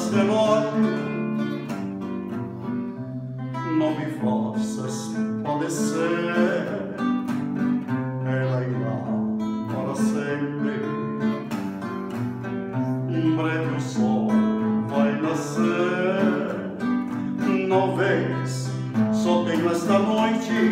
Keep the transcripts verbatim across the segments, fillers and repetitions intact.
horas, relógio, não me faças padecer. Ela irá para sempre. Breve o sol vai nascer. Não vês, só tenho esta noite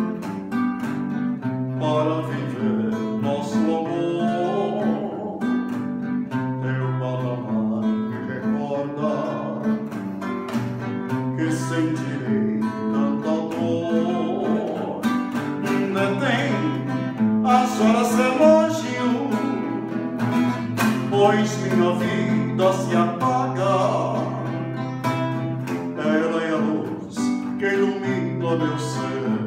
para viver nosso amor. Teu paladar que recorda que sentirei tanta dor. Detém as horas, relógio, pois minha vida se apaga. Ela é a luz que ilumina meu ser.